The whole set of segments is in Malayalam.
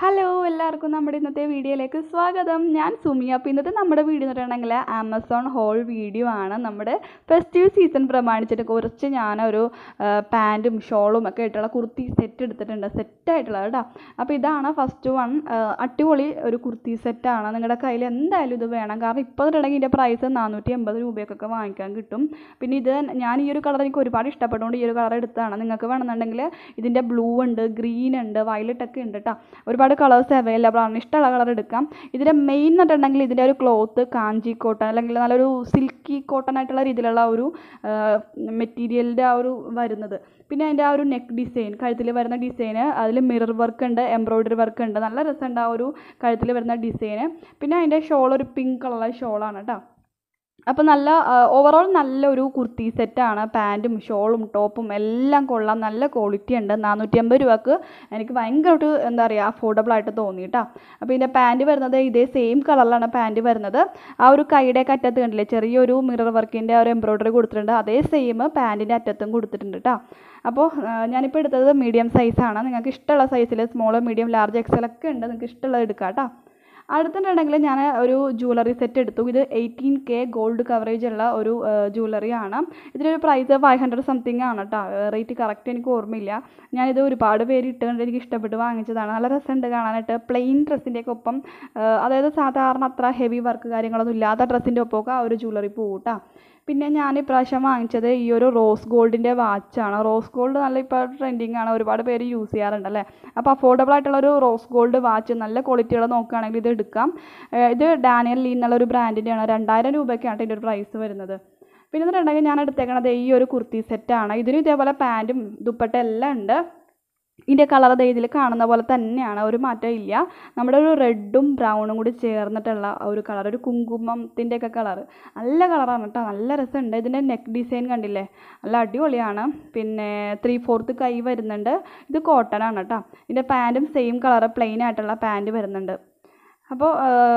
ഹലോ എല്ലാവർക്കും നമ്മുടെ ഇന്നത്തെ വീഡിയോയിലേക്ക് സ്വാഗതം. ഞാൻ സുമി. അപ്പോൾ ഇന്നത്തെ നമ്മുടെ വീഡിയോ എന്ന് പറഞ്ഞിട്ടുണ്ടെങ്കിൽ ആമസോൺ ഹോൾ വീഡിയോ ആണ്. നമ്മുടെ ഫെസ്റ്റീവ് സീസൺ പ്രമാണിച്ചിട്ട് കുറച്ച് ഞാനൊരു പാൻറ്റും ഷോളും ഒക്കെ ആയിട്ടുള്ള കുർത്തി സെറ്റ് എടുത്തിട്ടുണ്ട്. സെറ്റായിട്ടുള്ളത് കേട്ടോ. അപ്പോൾ ഇതാണ് ഫസ്റ്റ് വൺ. അടിപൊളി ഒരു കുർത്തി സെറ്റാണ്. നിങ്ങളുടെ കയ്യിൽ എന്തായാലും ഇത് വേണം. കാരണം ഇപ്പോൾ പറഞ്ഞിട്ടുണ്ടെങ്കിൽ ഇതിൻ്റെ പ്രൈസ് 480 രൂപയൊക്കെ വാങ്ങിക്കാൻ കിട്ടും. പിന്നെ ഇത് ഞാൻ ഈ ഒരു കളർ എനിക്ക് ഒരുപാട് ഇഷ്ടപ്പെട്ടുകൊണ്ട് ഈ ഒരു കളർ എടുത്തതാണ്. നിങ്ങൾക്ക് വേണമെന്നുണ്ടെങ്കിൽ ഇതിൻ്റെ ബ്ലൂ ഉണ്ട്, ഗ്രീൻ ഉണ്ട്, വയലറ്റ് ഒക്കെ ഉണ്ട് കേട്ടോ. ഒരുപാട് കളേഴ്സ് അവൈലബിൾ ആണ്. ഇഷ്ടമുള്ള കളർ എടുക്കാം. ഇതിൻ്റെ മെയിൻ എന്നിട്ടുണ്ടെങ്കിൽ ഇതിൻ്റെ ഒരു ക്ലോത്ത് കാഞ്ചി കോട്ടൺ അല്ലെങ്കിൽ നല്ലൊരു സിൽക്കി കോട്ടൺ ആയിട്ടുള്ള രീതിയിലുള്ള ഒരു മെറ്റീരിയലിൻ്റെ ആ ഒരു വരുന്നത്. പിന്നെ അതിൻ്റെ ആ ഒരു നെക്ക് ഡിസൈൻ, കഴുത്തിൽ വരുന്ന ഡിസൈന്, അതിൽ മിറർ വർക്ക് ഉണ്ട്, എംബ്രോയ്ഡറി വർക്ക് ഉണ്ട്. നല്ല രസമുണ്ട് ആ ഒരു കഴുത്തിൽ വരുന്ന ഡിസൈന്. പിന്നെ അതിൻ്റെ ഷോൾ ഒരു പിങ്ക് കളറുള്ള ഷോളാണ് കേട്ടോ. അപ്പോൾ നല്ല ഓവറോൾ നല്ലൊരു കുർത്തി സെറ്റാണ്. പാൻറ്റും ഷോളും ടോപ്പും എല്ലാം കൊള്ളാം. നല്ല ക്വാളിറ്റി ഉണ്ട്. 450 രൂപക്ക് എനിക്ക് ഭയങ്കരമായിട്ട് എന്താ പറയുക അഫോർഡബിൾ ആയിട്ട് തോന്നി കേട്ടോ. അപ്പോൾ ഇതിൻ്റെ പാൻറ്റ് വരുന്നത് ഇതേ സെയിം കളറിലാണ് പാൻറ്റ് വരുന്നത്. ആ ഒരു കൈയുടെ അറ്റത്ത് കണ്ടില്ലേ ചെറിയൊരു മിറർ വർക്കിൻ്റെ ഒരു എംബ്രോയ്ഡറി കൊടുത്തിട്ടുണ്ട്. അതേ സെയിം പാൻറ്റിൻ്റെ അറ്റത്തും കൊടുത്തിട്ടുണ്ട് കേട്ടോ. അപ്പോൾ ഞാനിപ്പോൾ എടുത്തത് മീഡിയം സൈസാണ്. നിങ്ങൾക്ക് ഇഷ്ടമുള്ള സൈസിൽ സ്മോൾ, മീഡിയം, ലാർജ്, എക്സൽ ഒക്കെ ഉണ്ട്. നിങ്ങൾക്ക് ഇഷ്ടമുള്ളത് എടുക്കാം കേട്ടോ. അടുത്തിട്ടുണ്ടെങ്കിൽ ഞാൻ ഒരു ജ്വല്ലറി സെറ്റ് എടുത്തു. ഇത് 18K ഗോൾഡ് കവറേജ് ഉള്ള ഒരു ജ്വല്ലറിയാണ്. ഇതിനൊരു പ്രൈസ് 500 സംതിങ് ആണ് കേട്ടോ. റേറ്റ് കറക്റ്റ് എനിക്ക് ഓർമ്മയില്ല. ഞാനിത് ഒരുപാട് പേര് ഇട്ടുകൊണ്ട് എനിക്ക് ഇഷ്ടപ്പെട്ട് വാങ്ങിച്ചതാണ്. നല്ല രസമുണ്ട് കാണാനായിട്ട്. പ്ലെയിൻ ഡ്രസ്സിൻ്റെയൊക്കെ ഒപ്പം, അതായത് സാധാരണ അത്ര ഹെവി വർക്ക് കാര്യങ്ങളൊന്നും ഇല്ലാത്ത ഡ്രസ്സിൻ്റെ ഒപ്പമൊക്കെ ആ ഒരു ജ്വല്ലറി പോകും കേട്ടോ. പിന്നെ ഞാൻ ഇപ്രാവശ്യം വാങ്ങിച്ചത് ഈ ഒരു റോസ് ഗോൾഡിൻ്റെ വാച്ചാണ്. റോസ് ഗോൾഡ് നല്ല ഇപ്പോൾ ട്രെൻഡിങ് ആണ്. ഒരുപാട് പേര് യൂസ് ചെയ്യാറുണ്ടല്ലേ. അപ്പോൾ അഫോർഡബിൾ ആയിട്ടുള്ളൊരു റോസ് ഗോൾഡ് വാച്ച് നല്ല ക്വാളിറ്റിയുള്ള നോക്കുകയാണെങ്കിൽ ഇത് എടുക്കാം. ഇത് ഡാനിയൽ ലീ എന്നുള്ളൊരു ബ്രാൻഡിൻ്റെയാണ്. 2000 രൂപയ്ക്കാണ് ഇതിൻ്റെ ഒരു പ്രൈസ് വരുന്നത്. പിന്നെ എന്നിട്ടുണ്ടെങ്കിൽ ഞാൻ എടുത്തേക്കണത് ഈ ഒരു കുർത്തി സെറ്റാണ്. ഇതിന് ഇതേപോലെ പാൻറ്റും ദുപ്പട്ട എല്ലാം ഉണ്ട്. ഇതിൻ്റെ കളർ ഇതിൽ കാണുന്ന പോലെ തന്നെയാണ്, ഒരു മാറ്റം ഇല്ല. നമ്മുടെ ഒരു റെഡും ബ്രൗണും കൂടി ചേർന്നിട്ടുള്ള ഒരു കളർ, ഒരു കുങ്കുമത്തിൻ്റെ ഒക്കെ കളർ. നല്ല കളറാണ് കേട്ടോ. നല്ല രസമുണ്ട്. ഇതിൻ്റെ നെക്ക് ഡിസൈൻ കണ്ടില്ലേ, നല്ല അടിപൊളിയാണ്. പിന്നെ 3/4 കൈ വരുന്നുണ്ട്. ഇത് കോട്ടൺ ആണ് കേട്ടോ. ഇതിൻ്റെ പാൻറ്റും സെയിം കളർ പ്ലെയിൻ ആയിട്ടുള്ള പാൻറ്റ് വരുന്നുണ്ട്. അപ്പോൾ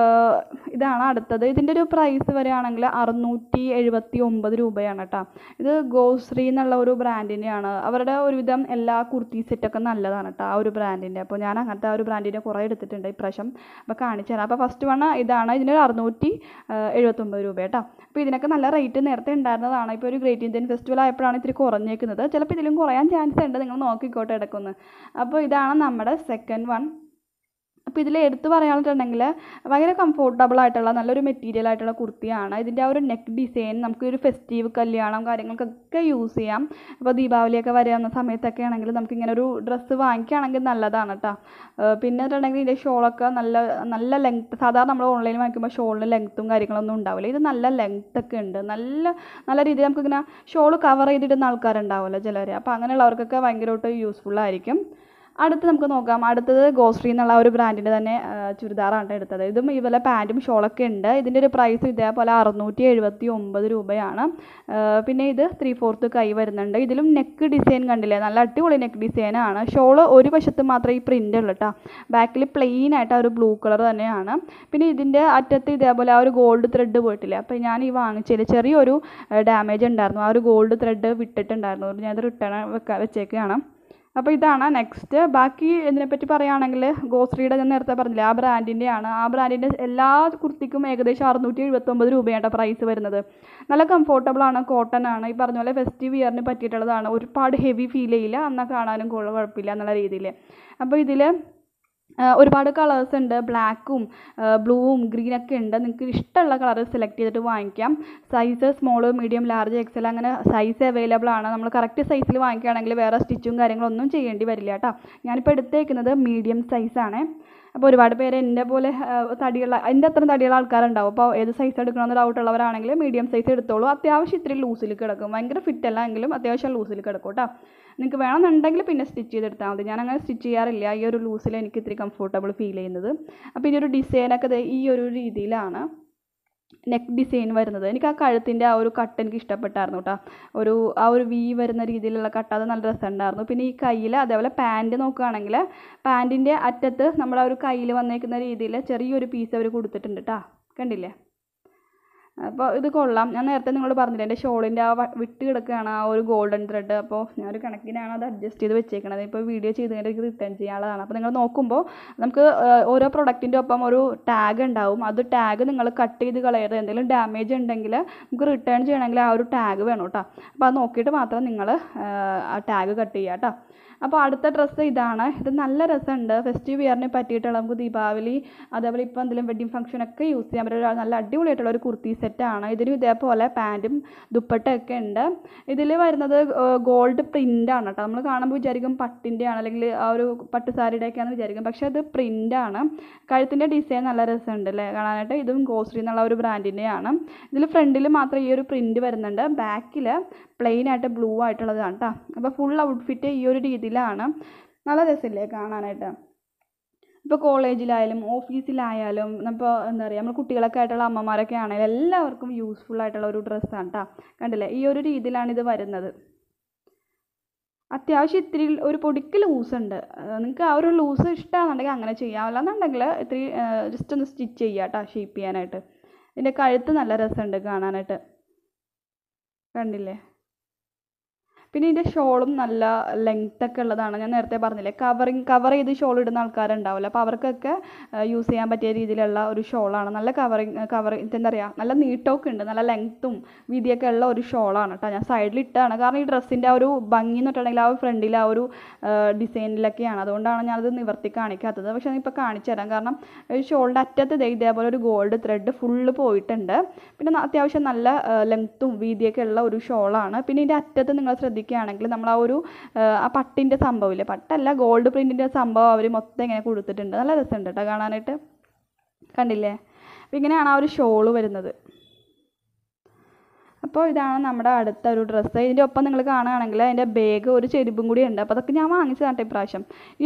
ഇതാണ് അടുത്തത്. ഇതിൻ്റെ ഒരു പ്രൈസ് വരികയാണെങ്കിൽ 679 രൂപയാണ് കേട്ടോ. ഇത് ഗോശ്രീ എന്നുള്ള ഒരു ബ്രാൻഡിൻ്റെയാണ്. അവരുടെ ഒരുവിധം എല്ലാ കുർത്തി സെറ്റൊക്കെ നല്ലതാണ് കേട്ടോ ആ ഒരു ബ്രാൻഡിൻ്റെ. അപ്പോൾ ഞാൻ അങ്ങനത്തെ ആ ഒരു ബ്രാൻഡിൻ്റെ കുറേ എടുത്തിട്ടുണ്ട് ഇപ്രാവശ്യം. അപ്പോൾ കാണിച്ചു തരാം. അപ്പോൾ ഫസ്റ്റ് വൺ ഇതാണ്. ഇതിനൊരു 679 രൂപ കേട്ടോ. അപ്പോൾ ഇതിനൊക്കെ നല്ല റേറ്റ് നേരത്തെ ഉണ്ടായിരുന്നതാണ്. ഇപ്പോൾ ഒരു ഗ്രേറ്റ് ഇന്ത്യൻ ഫെസ്റ്റിവൽ ആയപ്പോഴാണ് ഇത്തിരി കുറഞ്ഞേക്കുന്നത്. ചിലപ്പോൾ ഇതിലും കുറയാൻ ചാൻസ് ഉണ്ട്. നിങ്ങൾ നോക്കിക്കോട്ടെ ഇടയ്ക്കൊന്ന്. അപ്പോൾ ഇതാണ് നമ്മുടെ സെക്കൻഡ് വൺ. അപ്പോൾ ഇതിൽ എടുത്ത് പറയാണെന്നുണ്ടെങ്കിൽ ഭയങ്കര കംഫോർട്ടബിൾ ആയിട്ടുള്ള നല്ലൊരു മെറ്റീരിയൽ ആയിട്ടുള്ള കുർത്തിയാണ്. ഇതിൻ്റെ ആ ഒരു നെക്ക് ഡിസൈൻ നമുക്കൊരു ഫെസ്റ്റീവ് കല്യാണം കാര്യങ്ങൾക്കൊക്കെ യൂസ് ചെയ്യാം. അപ്പോൾ ദീപാവലിയൊക്കെ വരുന്ന സമയത്തൊക്കെ ആണെങ്കിൽ നമുക്കിങ്ങനെ ഒരു ഡ്രസ്സ് വാങ്ങിക്കുകയാണെങ്കിൽ നല്ലതാണ് കേട്ടോ. പിന്നെ പറഞ്ഞിട്ടുണ്ടെങ്കിൽ ഇതിൻ്റെ ഷോളൊക്കെ നല്ല ലെങ്ത്ത്. സാധാരണ നമ്മൾ ഓൺലൈനിൽ വാങ്ങിക്കുമ്പോൾ ഷോളിന് ലെങ്ത്തും കാര്യങ്ങളൊന്നും ഉണ്ടാവില്ല. ഇത് നല്ല ലെങ്ത്തൊക്കെ ഉണ്ട്. നല്ല രീതിയിൽ നമുക്കിങ്ങനെ ഷോൾ കവർ ചെയ്തിടുന്ന ആൾക്കാരുണ്ടാവുമല്ലോ ചിലർ. അപ്പോൾ അങ്ങനെയുള്ളവർക്കൊക്കെ ഭയങ്കരമായിട്ട് യൂസ്ഫുൾ ആയിരിക്കും. അടുത്ത് നമുക്ക് നോക്കാം. അടുത്തത് ഗോശ്രീ എന്നുള്ള ഒരു ബ്രാൻഡിൻ്റെ തന്നെ ചുരിദാറാണ് എടുത്തത്. ഇതും ഇതുപോലെ പാൻറ്റും ഷോളൊക്കെ ഉണ്ട്. ഇതിൻ്റെ ഒരു പ്രൈസ് ഇതേപോലെ 679 രൂപയാണ്. പിന്നെ ഇത് 3/4 കൈ വരുന്നുണ്ട്. ഇതിലും നെക്ക് ഡിസൈൻ കണ്ടില്ലേ, നല്ല അടിപൊളി നെക്ക് ഡിസൈനാണ്. ഷോള് ഒരു വശത്ത് മാത്രമേ ഈ പ്രിൻ്റ് ഉള്ളൂ കേട്ടോ. ബാക്കിൽ പ്ലെയിൻ ആയിട്ട് ആ ഒരു ബ്ലൂ കളർ തന്നെയാണ്. പിന്നെ ഇതിൻ്റെ അറ്റത്ത് ഇതേപോലെ ആ ഒരു ഗോൾഡ് ത്രെഡ് പോയിട്ടില്ല. അപ്പോൾ ഞാൻ ഈ വാങ്ങിച്ചതിൽ ചെറിയൊരു ഡാമേജ് ഉണ്ടായിരുന്നു. ആ ഒരു ഗോൾഡ് ത്രെഡ് വിട്ടിട്ടുണ്ടായിരുന്നു. ഞാനത് റിട്ടേൺ വെച്ചേക്കുകയാണ്. അപ്പോൾ ഇതാണ് നെക്സ്റ്റ്. ബാക്കി ഇതിനെപ്പറ്റി പറയുകയാണെങ്കിൽ ഗോശ്രീയുടെ ഞാൻ നേരത്തെ പറഞ്ഞില്ലേ ആ ബ്രാൻഡിൻ്റെയാണ്. ആ ബ്രാൻഡിൻ്റെ എല്ലാ കുർത്തിക്കും ഏകദേശം 679 രൂപയാണ് പ്രൈസ് വരുന്നത്. നല്ല കംഫോർട്ടബിളാണ്, കോട്ടൺ ആണ്. ഈ പറഞ്ഞ പോലെ ഫെസ്റ്റീവ് ഇയറിന് പറ്റിയിട്ടുള്ളതാണ്. ഒരുപാട് ഹെവി ഫീൽ ചെയ്യില്ല, എന്നാൽ കാണാനും കുഴപ്പമില്ല എന്നുള്ള രീതിയിൽ. അപ്പോൾ ഇതിൽ ഒരുപാട് കളേഴ്സ് ഉണ്ട്. ബ്ലാക്കും ബ്ലൂവും ഗ്രീനൊക്കെ ഉണ്ട്. നിങ്ങൾക്ക് ഇഷ്ടമുള്ള കളർ സെലക്ട് ചെയ്തിട്ട് വാങ്ങിക്കാം. Size small, medium, large, XL അങ്ങനെ സൈസ് അവൈലബിൾ ആണ്. നമ്മൾ കറക്റ്റ് സൈസിൽ വാങ്ങിക്കുകയാണെങ്കിൽ വേറെ സ്റ്റിച്ചും കാര്യങ്ങളൊന്നും ചെയ്യേണ്ടി വരില്ല കേട്ടോ. ഞാനിപ്പോൾ എടുത്തേക്കുന്നത് മീഡിയം സൈസാണ്. അപ്പോൾ ഒരുപാട് പേര് എൻ്റെ പോലെ എൻ്റെ അത്ര തടിയുള്ള ആൾക്കാരുണ്ടാവും. അപ്പോൾ ഏത് സൈസ് എടുക്കണമെന്ന് ഡൗട്ടുള്ളവരാണെങ്കിൽ മീഡിയം സൈസ് എടുത്തോളൂ. അത്യാവശ്യം ഇത്തിരി ലൂസിൽ കിടക്കും. ഭയങ്കര ഫിറ്റ് അല്ല എങ്കിലും അത്യാവശ്യം ലൂസിൽ കിടക്കും കേട്ടോ. നിങ്ങൾക്ക് വേണമെന്നുണ്ടെങ്കിൽ പിന്നെ സ്റ്റിച്ച് ചെയ്തെടുത്താൽ മതി. ഞാനങ്ങനെ സ്റ്റിച്ച് ചെയ്യാറില്ല. ഈ ഒരു ലൂസിൽ എനിക്ക് ഇത്തിരി കംഫോർട്ടബിൾ ഫീൽ ചെയ്യുന്നത്. അപ്പോൾ ഈ ഒരു ഡിസൈനൊക്കെ ഈ ഒരു രീതിയിലാണ് നെക്ക് ഡിസൈൻ വരുന്നത്. എനിക്ക് ആ കഴുത്തിൻ്റെ ആ ഒരു കട്ട് എനിക്ക് ഇഷ്ടപ്പെട്ടായിരുന്നു കേട്ടോ. ആ ഒരു വി വരുന്ന രീതിയിലുള്ള കട്ട്, അത് നല്ല രസമുണ്ടായിരുന്നു. പിന്നെ ഈ കയ്യിൽ അതേപോലെ പാൻറ്റ് നോക്കുകയാണെങ്കിൽ പാൻറ്റിൻ്റെ അറ്റത്ത് നമ്മുടെ ആ ഒരു കയ്യിൽ വന്നേക്കുന്ന രീതിയിൽ ചെറിയൊരു പീസ് അവർ കൊടുത്തിട്ടുണ്ട് കേട്ടോ. കണ്ടില്ലേ, അപ്പോൾ ഇത് കൊള്ളാം. ഞാൻ നേരത്തെ നിങ്ങളോട് പറഞ്ഞില്ലേ എൻ്റെ ഷോളിൻ്റെ ആ വിട്ട് കിടക്കുകയാണ് ആ ഒരു ഗോൾഡൻ ത്രെഡ്. അപ്പോൾ ഞാനൊരു കണക്കിനാണ് അത് അഡ്ജസ്റ്റ് ചെയ്ത് വെച്ചേക്കണത്. ഇപ്പോൾ വീഡിയോ ചെയ്ത് കഴിഞ്ഞിട്ട് റിട്ടേൺ ചെയ്യാനുള്ളതാണ്. അപ്പോൾ നിങ്ങൾ നോക്കുമ്പോൾ നമുക്ക് ഓരോ പ്രൊഡക്റ്റിൻ്റെ ഒപ്പം ഒരു ടാഗ് ഉണ്ടാവും. അത് ടാഗ് നിങ്ങൾ കട്ട് ചെയ്ത് കളയരുത്. എന്തെങ്കിലും ഡാമേജ് ഉണ്ടെങ്കിൽ നമുക്ക് റിട്ടേൺ ചെയ്യണമെങ്കിൽ ആ ഒരു ടാഗ് വേണം കേട്ടോ. അപ്പോൾ അത് നോക്കിയിട്ട് മാത്രം നിങ്ങൾ ആ ടാഗ് കട്ട് ചെയ്യുക കേട്ടോ. അപ്പോൾ അടുത്ത ഡ്രസ്സ് ഇതാണ്. ഇത് നല്ല രസമുണ്ട്. ഫെസ്റ്റീവ് വെയറിനെ പറ്റിയിട്ടുള്ള നമുക്ക് ദീപാവലി അതേപോലെ ഇപ്പോൾ എന്തെങ്കിലും വെഡ്ഡിങ് ഫംഗ്ഷനൊക്കെ യൂസ് ചെയ്യാൻ പറ്റുന്ന നല്ല അടിപൊളിയായിട്ടുള്ള ഒരു കുർത്തി സെറ്റാണ്. ഇതിനും ഇതേപോലെ പാൻറ്റും ദുപ്പട്ടയൊക്കെ ഉണ്ട്. ഇതിൽ വരുന്നത് ഗോൾഡ് പ്രിൻ്റാണ് കേട്ടോ. നമ്മൾ കാണുമ്പോൾ വിചാരിക്കും പട്ടിൻ്റെയാണ് അല്ലെങ്കിൽ ആ ഒരു പട്ട് സാരിയുടെയൊക്കെയാണെന്ന് വിചാരിക്കും. പക്ഷേ അത് പ്രിൻ്റാണ്. കഴുത്തിൻ്റെ ഡിസൈൻ നല്ല രസമുണ്ട് അല്ലേ കാണാനായിട്ട്. ഇതും ഗോശ്രീ എന്നുള്ള ഒരു ബ്രാൻഡിൻ്റെയാണ്. ഇതിൽ ഫ്രണ്ടിൽ മാത്രം ഈ ഒരു പ്രിൻ്റ് വരുന്നുണ്ട്. ബാക്കിൽ പ്ലെയിൻ ആയിട്ട് ബ്ലൂ ആയിട്ടുള്ളതാണ് കേട്ടോ. അപ്പോൾ ഫുൾ ഔട്ട്ഫിറ്റ് ഈ ഒരു രീതിയിലാണ്. നല്ല രസമില്ലേ കാണാനായിട്ട്. ഇപ്പോൾ കോളേജിലായാലും ഓഫീസിലായാലും ഇപ്പോൾ എന്താ പറയുക നമ്മൾ കുട്ടികളൊക്കെ ആയിട്ടുള്ള അമ്മമാരൊക്കെ ആണെങ്കിലും എല്ലാവർക്കും യൂസ്ഫുൾ ആയിട്ടുള്ള ഒരു ഡ്രസ്സാണ് കേട്ടോ. കണ്ടില്ലേ ഈ ഒരു രീതിയിലാണ് ഇത് വരുന്നത്. അത്യാവശ്യം ഇത്തിരി ഒരു പൊടിക്ക് ലൂസുണ്ട്. നിങ്ങൾക്ക് ആ ഒരു ലൂസ് ഇഷ്ടമാണെന്നുണ്ടെങ്കിൽ അങ്ങനെ ചെയ്യാം. അല്ലാന്നുണ്ടെങ്കിൽ ഇത്തിരി ജസ്റ്റ് ഒന്ന് സ്റ്റിച്ച് ചെയ്യുക കേട്ടോ ഷേപ്പ് ചെയ്യാനായിട്ട്. ഇതിൻ്റെ കഴുത്ത് നല്ല രസമുണ്ട് കാണാനായിട്ട്. കണ്ടില്ലേ. പിന്നെ ഇതിൻ്റെ ഷോളും നല്ല ലെങ്ത്തൊക്കെ ഉള്ളതാണ്. ഞാൻ നേരത്തെ പറഞ്ഞില്ലേ കവർ ചെയ്ത് ഷോൾ ഇടുന്ന ആൾക്കാരുണ്ടാവില്ല. അപ്പോൾ അവർക്കൊക്കെ യൂസ് ചെയ്യാൻ പറ്റിയ രീതിയിലുള്ള ഒരു ഷോളാണ്. നല്ല എന്താ പറയുക നല്ല നീട്ടമൊക്കെ ഉണ്ട്. നല്ല ലെങ്ത്തും വീതിയൊക്കെ ഉള്ള ഒരു ഷോളാണ് കേട്ടോ. ഞാൻ സൈഡിൽ ഇട്ടതാണ്. കാരണം ഈ ഡ്രസ്സിൻ്റെ ആ ഒരു ഭംഗി എന്ന് പറഞ്ഞിട്ടുണ്ടെങ്കിൽ ആ ഒരു ഫ്രണ്ടിൽ ആ ഒരു ഡിസൈനിലൊക്കെയാണ്. അതുകൊണ്ടാണ് ഞാനത് നിവർത്തി കാണിക്കാത്തത്. പക്ഷേ ഞാൻ ഇപ്പോൾ കാണിച്ചു തരാം. കാരണം ഒരു ഷോളിൻ്റെ അറ്റത്ത് ഇതേപോലെ ഒരു ഗോൾഡ് ത്രെഡ് ഫുള്ള് പോയിട്ടുണ്ട്. പിന്നെ അത്യാവശ്യം നല്ല ലെങ്ത്തും വീതിയൊക്കെ ഉള്ള ഒരു ഷോളാണ്. പിന്നെ ഇതിൻ്റെ അറ്റത്ത് നിങ്ങൾ ശ്രദ്ധിക്കുകയാണെങ്കിൽ നമ്മൾ ആ ഒരു ആ പട്ടിൻ്റെ സംഭവമില്ലേ, പട്ടല്ല ഗോൾഡ് പ്രിൻറ്റിൻ്റെ സംഭവം അവർ മൊത്തം ഇങ്ങനെ കൊടുത്തിട്ടുണ്ട്. നല്ല രസമുണ്ട് കേട്ടോ കാണാനായിട്ട്. കണ്ടില്ലേ. അപ്പോൾ ഇങ്ങനെയാണ് ആ ഒരു ഷോള് വരുന്നത്. അപ്പോൾ ഇതാണ് നമ്മുടെ അടുത്ത ഒരു ഡ്രസ്സ്. ഇതിൻ്റെ ഒപ്പം നിങ്ങൾ കാണുകയാണെങ്കിൽ അതിൻ്റെ ബാഗ് ഒരു ചെരുപ്പും കൂടി ഉണ്ട്. അപ്പോൾ അതൊക്കെ ഞാൻ വാങ്ങിച്ചതാണ് ഇപ്രാവശ്യം.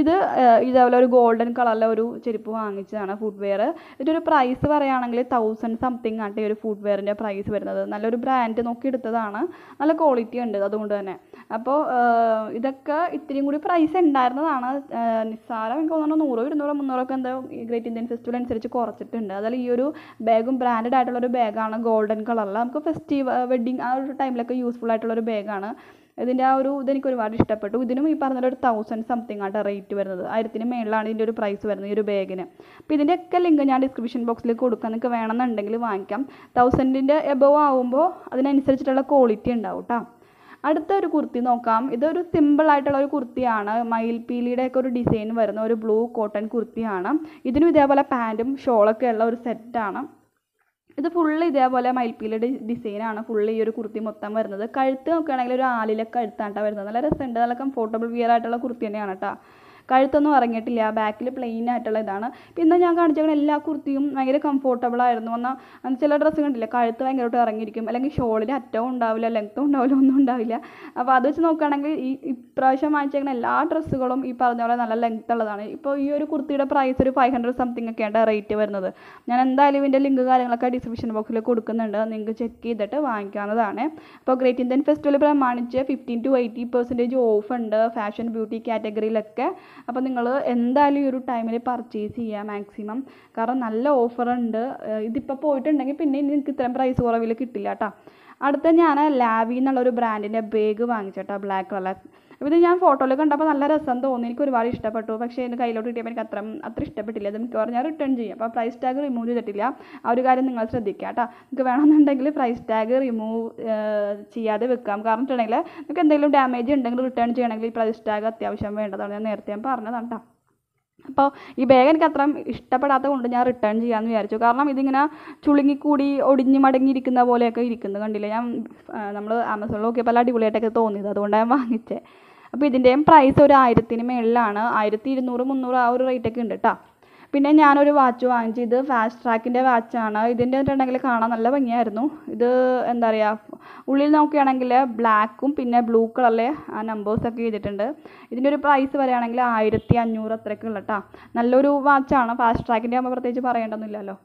ഇതേപോലെ ഒരു ഗോൾഡൻ കളറിലെ ഒരു ചെരുപ്പ് വാങ്ങിച്ചതാണ് ഫുഡ് വെയർ. ഇതിൻ്റെ പ്രൈസ് പറയുകയാണെങ്കിൽ 1000 സംതിങ് ആട്ടെ ഒരു ഫുഡ് വെയറിൻ്റെ പ്രൈസ് വരുന്നത്. നല്ലൊരു ബ്രാൻഡ് നോക്കി എടുത്തതാണ്. നല്ല ക്വാളിറ്റി ഉണ്ട് അതുകൊണ്ട് തന്നെ. അപ്പോൾ ഇതൊക്കെ ഇത്തിരിയും കൂടി പ്രൈസ് ഉണ്ടായിരുന്നതാണ്. നിസ്സാരം എനിക്ക് തോന്നുന്നു 100, 200, 300 എന്തോ ഗ്രേറ്റ് ഇന്ത്യൻ ഫെസ്റ്റിവൽ അനുസരിച്ച് കുറച്ചിട്ടുണ്ട്. അതിൽ ഈ ഒരു ബാഗും ബ്രാൻഡഡ് ആയിട്ടുള്ളൊരു ബാഗാണ് ഗോൾഡൻ കളറിൽ. നമുക്ക് ഫെസ്റ്റീവ് വെഡ്ഡിങ് ആ ഒരു ടൈമിലൊക്കെ യൂസ്ഫുൾ ആയിട്ടുള്ളൊരു ബാഗാണ്. ഇതിൻ്റെ ആ ഒരു ഇതെനിക്ക് ഒരുപാട് ഇഷ്ടപ്പെട്ടു. ഇതിനും ഈ പറഞ്ഞൊരു 1000 സംതിങ് ആയിട്ട് റേറ്റ് വരുന്നത്. 1000-ന് മേളിലാണ് ഇതിൻ്റെ ഒരു പ്രൈസ് വരുന്നത് ഈ ഒരു ബാഗിന്. അപ്പോൾ ഇതിൻ്റെയൊക്കെ ലിങ്ക് ഞാൻ ഡിസ്ക്രിപ്ഷൻ ബോക്സിൽ കൊടുക്കാം. നിങ്ങൾക്ക് വേണമെന്നുണ്ടെങ്കിൽ വാങ്ങിക്കാം. 1000-ൻ്റെ എബവ് ആകുമ്പോൾ അതിനനുസരിച്ചിട്ടുള്ള ക്വാളിറ്റി ഉണ്ടാവും കേട്ടോ. അടുത്ത ഒരു കുർത്തി നോക്കാം. ഇതൊരു സിമ്പിൾ ആയിട്ടുള്ള ഒരു കുർത്തിയാണ്. മയിൽപീലിയുടെ ഒക്കെ ഒരു ഡിസൈൻ വരുന്ന ഒരു ബ്ലൂ കോട്ടൺ കുർത്തിയാണ്. ഇതിനും ഇതേപോലെ പാൻറ്റും ഷോളൊക്കെ ഉള്ള ഒരു സെറ്റാണ്. ഇത് ഫുള്ള് ഇതേപോലെ മയിൽപ്പീലിയുടെ ഡിസൈനാണ് ഫുള്ള് ഈ ഒരു കുർത്തി മൊത്തം വരുന്നത്. കഴുത്ത് നോക്കുകയാണെങ്കിൽ ഒരു ആലിലെ കഴുത്താണ് കേട്ടോ വരുന്നത്. നല്ല രസമുണ്ട്. നല്ല കംഫോർട്ടബിൾ വിയർ ആയിട്ടുള്ള കുർത്തി തന്നെയാണ് കേട്ടോ. കഴുത്തൊന്നും ഇറങ്ങിയിട്ടില്ല. ബാക്കിൽ പ്ലെയിൻ ആയിട്ടുള്ള ഇതാണ്. പിന്നെ ഞാൻ കാണിച്ചേക്കുന്ന എല്ലാ കുർത്തിയും ഭയങ്കര കംഫോർട്ടബിൾ ആയിരുന്നു. എന്നാൽ ചില ഡ്രസ്സ് കണ്ടില്ല കഴുത്ത് ഭയങ്കരമായിട്ട് ഇറങ്ങിയിരിക്കും, അല്ലെങ്കിൽ ഷോളിന് അറ്റവും ഉണ്ടാവില്ല, ലെങ്ത്തും ഉണ്ടാവില്ല, ഒന്നും ഉണ്ടാവില്ല. അപ്പോൾ അത് വെച്ച് നോക്കുകയാണെങ്കിൽ ഇപ്രാവശ്യം വാങ്ങിച്ചേക്കുന്ന എല്ലാ ഡ്രസ്സുകളും ഈ പറഞ്ഞ പോലെ നല്ല ലെങ്ത്ത് ഉള്ളതാണ്. ഇപ്പോൾ ഈ ഒരു കുർത്തിയുടെ പ്രൈസ് ഒരു 500 സംതിങ് ഒക്കെയാണ് റേറ്റ് വരുന്നത്. ഞാൻ എന്തായാലും ഇതിൻ്റെ ലിങ്ക് കാര്യങ്ങളൊക്കെ ഡിസ്ക്രിപ്ഷൻ ബോക്സിൽ കൊടുക്കുന്നുണ്ട്. നിങ്ങൾക്ക് ചെക്ക് ചെയ്തിട്ട് വാങ്ങിക്കാവുന്നതാണ്. അപ്പോൾ ഗ്രേറ്റ് ഇന്ത്യൻ ഫെസ്റ്റിവൽ പ്രമാണിച്ച് 15 to 80% ഓഫ് ഉണ്ട് ഫാഷൻ ബ്യൂട്ടി കാറ്റഗറിയിലൊക്കെ. അപ്പോൾ നിങ്ങൾ എന്തായാലും ഈ ഒരു ടൈമിൽ പർച്ചേസ് ചെയ്യുക മാക്സിമം. കാരണം നല്ല ഓഫറുണ്ട്. ഇതിപ്പോൾ പോയിട്ടുണ്ടെങ്കിൽ പിന്നെ നിങ്ങൾക്ക് ഇത്രയും പ്രൈസ് കുറവിൽ കിട്ടില്ല കേട്ടോ. അടുത്ത ഞാൻ ലാവി എന്നുള്ളൊരു ബ്രാൻഡിൻ്റെ ബാഗ് വാങ്ങിച്ചേട്ടോ ബ്ലാക്ക് കളർ. അപ്പോൾ ഇത് ഞാൻ ഫോട്ടോയിൽ കണ്ടപ്പോൾ നല്ല രസം തോന്നി. എനിക്ക് ഒരുപാട് ഇഷ്ടപ്പെട്ടു. പക്ഷേ എൻ്റെ കയ്യിലോട്ട് കിട്ടിയപ്പോൾ എനിക്ക് അത്ര ഇഷ്ടപ്പെട്ടില്ല. അത് മിക്കവാറും ഞാൻ റിട്ടേൺ ചെയ്യും. അപ്പോൾ പ്രൈസ് ടാഗ് റിമൂവ് ചെയ്തിട്ടില്ല. ആ ഒരു കാര്യം നിങ്ങൾ ശ്രദ്ധിക്കുക കേട്ടോ. നിങ്ങൾക്ക് വേണമെന്നുണ്ടെങ്കിൽ പ്രൈസ് ടാഗ് റിമൂവ് ചെയ്യാതെ വെക്കാം. കാരണം വെച്ചിട്ടുണ്ടെങ്കിൽ നിങ്ങൾക്ക് എന്തെങ്കിലും ഡാമേജ് ഉണ്ടെങ്കിൽ റിട്ടേൺ ചെയ്യണമെങ്കിൽ ഈ പ്രൈസ് ടാഗ് അത്യാവശ്യം വേണ്ടതാണ്. ഞാൻ നേരത്തെ പറഞ്ഞതാണ് കേട്ടോ. അപ്പോൾ ഈ ബാഗ് എനിക്ക് അത്ര ഇഷ്ടപ്പെടാത്തത് കൊണ്ട് ഞാൻ റിട്ടേൺ ചെയ്യാമെന്ന് വിചാരിച്ചു. കാരണം ഇതിങ്ങനെ ചുളുങ്ങിക്കൂടി ഒടിഞ്ഞ് മടങ്ങിയിരിക്കുന്ന പോലെയൊക്കെ ഇരിക്കുന്നത് കണ്ടില്ലേ. നമ്മൾ ആമസോണിൽ നോക്കിയപ്പോൾ നല്ല അടിപൊളിയായിട്ടൊക്കെ തോന്നിയത്. അതുകൊണ്ടാണ് ഞാൻ വാങ്ങിച്ചത്. അപ്പോൾ ഇതിൻ്റെയും പ്രൈസ് ഒരു 1000-ന് മേളിലാണ്. 1200, 300 ആ ഒരു റേറ്റൊക്കെ ഉണ്ട് കേട്ടോ. പിന്നെ ഞാനൊരു വാച്ച് വാങ്ങിച്ചു. ഇത് ഫാസ്റ്റ് ട്രാക്കിൻ്റെ വാച്ചാണ്. ഇതിൻ്റെ ഉണ്ടെങ്കിൽ കാണാൻ നല്ല ഭംഗിയായിരുന്നു. ഇത് എന്താ പറയുക, ഉള്ളിൽ നോക്കുകയാണെങ്കിൽ ബ്ലാക്കും പിന്നെ ബ്ലൂ കളറിലെ ആ നമ്പേഴ്സൊക്കെ ചെയ്തിട്ടുണ്ട്. ഇതിൻ്റെ ഒരു പ്രൈസ് പറയുകയാണെങ്കിൽ 1500 അത്രയൊക്കെ ഉള്ള കേട്ടോ. നല്ലൊരു വാച്ചാണ്. ഫാസ്റ്റ് ട്രാക്കിൻ്റെ ആകുമ്പോൾ പ്രത്യേകിച്ച് പറയേണ്ടതൊന്നുമില്ലല്ലോ.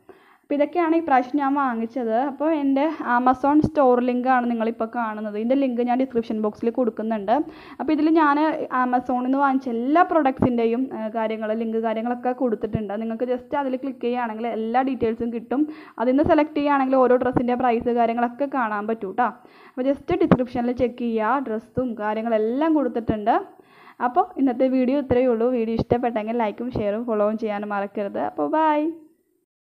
അപ്പോൾ ഇതൊക്കെയാണ് ഈ പ്രാവശ്യം ഞാൻ വാങ്ങിച്ചത്. അപ്പോൾ എൻ്റെ ആമസോൺ സ്റ്റോർ ലിങ്കാണ് നിങ്ങളിപ്പോൾ കാണുന്നത്. ഇതിൻ്റെ ലിങ്ക് ഞാൻ ഡിസ്ക്രിപ്ഷൻ ബോക്സിൽ കൊടുക്കുന്നുണ്ട്. അപ്പോൾ ഇതിൽ ഞാൻ ആമസോണിൽ നിന്ന് വാങ്ങിച്ച എല്ലാ പ്രൊഡക്ട്സിൻ്റെയും ലിങ്ക് കാര്യങ്ങളൊക്കെ കൊടുത്തിട്ടുണ്ട്. നിങ്ങൾക്ക് ജസ്റ്റ് അതിൽ ക്ലിക്ക് ചെയ്യുകയാണെങ്കിൽ എല്ലാ ഡീറ്റെയിൽസും കിട്ടും. അതിൽ നിന്ന് സെലക്ട് ചെയ്യുകയാണെങ്കിൽ ഓരോ ഡ്രസ്സിൻ്റെ പ്രൈസ് കാര്യങ്ങളൊക്കെ കാണാൻ പറ്റും കേട്ടോ. അപ്പോൾ ജസ്റ്റ് ഡിസ്ക്രിപ്ഷനിൽ ചെക്ക് ചെയ്യുക, ഡ്രസ്സും കാര്യങ്ങളെല്ലാം കൊടുത്തിട്ടുണ്ട്. അപ്പോൾ ഇന്നത്തെ വീഡിയോ ഇത്രയേ ഉള്ളൂ. വീഡിയോ ഇഷ്ടപ്പെട്ടെങ്കിൽ ലൈക്കും ഷെയറും ഫോളോവും ചെയ്യാനും മറക്കരുത്. അപ്പോൾ ബൈ.